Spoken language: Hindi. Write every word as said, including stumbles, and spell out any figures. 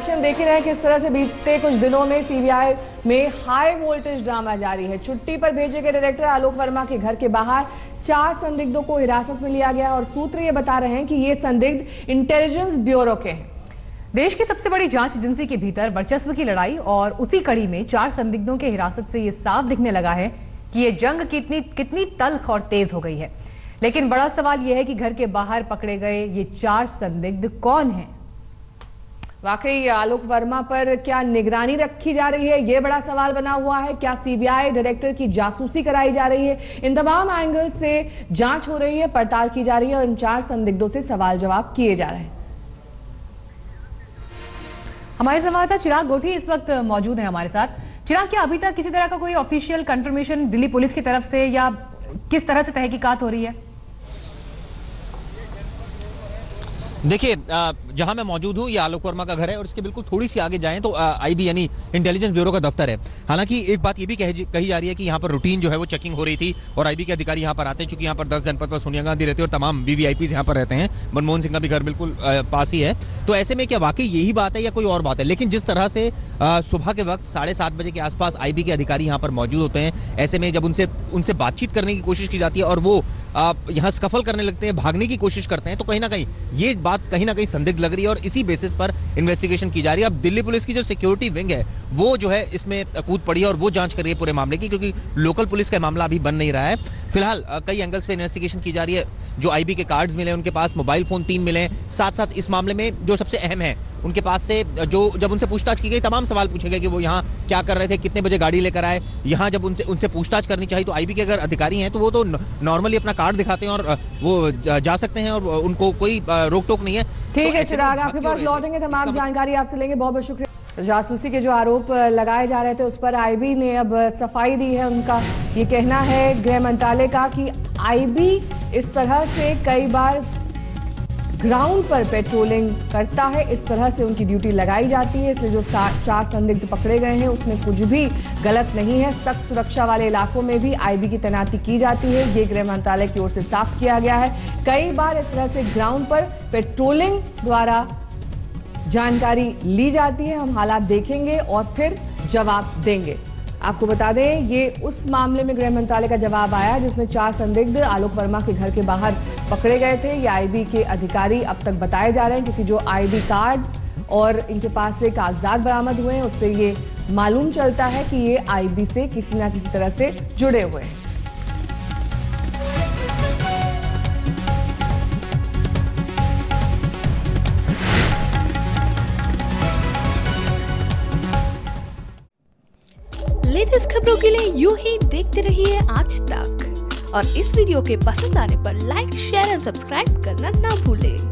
रिएक्शन देख ही रहे हैं किस तरह से बीते कुछ दिनों में सीबीआई में हाई वोल्टेज ड्रामा जारी है। छुट्टी पर भेजे गए डायरेक्टर आलोक वर्मा के घर के बाहर चार संदिग्धों को हिरासत में लिया गया और सूत्र ये बता रहे हैं कि ये संदिग्ध इंटेलिजेंस ब्यूरो के हैं। देश की सबसे बड़ी जांच एजेंसी के भीतर वर्चस्व की लड़ाई और उसी कड़ी में चार संदिग्धों के हिरासत से ये साफ दिखने लगा है कि ये जंग कितनी कितनी तल्ख और तेज हो गई है। लेकिन बड़ा सवाल यह है कि घर के बाहर पकड़े गए ये चार संदिग्ध कौन हैं? वाकई आलोक वर्मा पर क्या निगरानी रखी जा रही है, ये बड़ा सवाल बना हुआ है। क्या सीबीआई डायरेक्टर की जासूसी कराई जा रही है? इन तमाम एंगल से जांच हो रही है, पड़ताल की जा रही है और इन चार संदिग्धों से सवाल जवाब किए जा रहे हैं। हमारे संवाददाता चिराग गोठी इस वक्त मौजूद है हमारे साथ। चिराग, क्या अभी तक किसी तरह का कोई ऑफिशियल कंफर्मेशन दिल्ली पुलिस की तरफ से या किस तरह से तहकीकात हो रही है? देखिए, जहां मैं मौजूद हूं ये आलोक वर्मा का घर है और इसके बिल्कुल थोड़ी सी आगे जाएं तो आईबी यानी इंटेलिजेंस ब्यूरो का दफ्तर है। हालांकि एक बात ये भी कही, कही जा रही है कि यहां पर रूटीन जो है वो चेकिंग हो रही थी और आईबी के अधिकारी यहां पर आते हैं, चूंकि यहां पर दस जनपद पर सोनिया गांधी रहती है और तमाम वीवीआईपी यहां पर रहते हैं। मनमोहन सिंह का भी घर बिल्कुल पास ही है। तो ऐसे में क्या वाकई यही बात है या कोई और बात है? लेकिन जिस तरह से सुबह के वक्त साढ़े सात बजे के आसपास आईबी के अधिकारी यहाँ पर मौजूद होते हैं, ऐसे में जब उनसे उनसे बातचीत करने की कोशिश की जाती है और वो यहाँ स्कफल करने लगते हैं, भागने की कोशिश करते हैं, तो कहीं ना कहीं ये बात कहीं ना कहीं संदिग्ध लग रही है और इसी बेसिस पर इन्वेस्टिगेशन की जा रही है। अब दिल्ली पुलिस की जो सिक्योरिटी विंग है वो जो है इसमें कूद पड़ी है और वो जांच कर रही है पूरे मामले की, क्योंकि लोकल पुलिस का मामला अभी बन नहीं रहा है। फिलहाल कई एंगल्स पे इन्वेस्टिगेशन की जा रही है। जो आईबी के कार्ड्स मिले, उनके पास मोबाइल फोन तीन मिले, साथ साथ इस मामले में जो सबसे अहम है उनके पास से जो जब उनसे पूछताछ की गई तमाम सवाल पूछे गए कि वो यहाँ क्या कर रहे थे, कितने बजे गाड़ी लेकर आए। यहाँ जब उनसे उनसे पूछताछ करनी चाहिए तो आईबी के अगर अधिकारी हैं तो वो तो नॉर्मली अपना कार्ड दिखाते हैं और वो जा सकते हैं और उनको कोई रोक टोक नहीं है। ठीक है चिराग, आपके पास लौटेंगे, तमाम जानकारी आपसे लेंगे। बहुत बहुत शुक्रिया। जासूसी के जो आरोप लगाए जा रहे थे उस पर आईबी ने अब सफाई दी है। उनका ये कहना है गृह मंत्रालय का कि आईबी इस तरह से कई बार ग्राउंड पर पेट्रोलिंग करता है, इस तरह से उनकी ड्यूटी लगाई जाती है, इसलिए जो चार संदिग्ध पकड़े गए हैं उसमें कुछ भी गलत नहीं है। सख्त सुरक्षा वाले इलाकों में भी आईबी की तैनाती की जाती है, ये गृह मंत्रालय की ओर से साफ किया गया है। कई बार इस तरह से ग्राउंड पर पेट्रोलिंग द्वारा जानकारी ली जाती है। हम हालात देखेंगे और फिर जवाब देंगे। आपको बता दें ये उस मामले में गृह मंत्रालय का जवाब आया जिसमें चार संदिग्ध आलोक वर्मा के घर के बाहर पकड़े गए थे। ये आईबी के अधिकारी अब तक बताए जा रहे हैं, क्योंकि जो आईडी कार्ड और इनके पास से कागजात बरामद हुए हैं उससे ये मालूम चलता है कि ये आईबी से किसी ना किसी तरह से जुड़े हुए हैं। लेटेस्ट खबरों के लिए यूं ही देखते रहिए आज तक और इस वीडियो के पसंद आने पर लाइक, शेयर एंड सब्सक्राइब करना ना भूलें।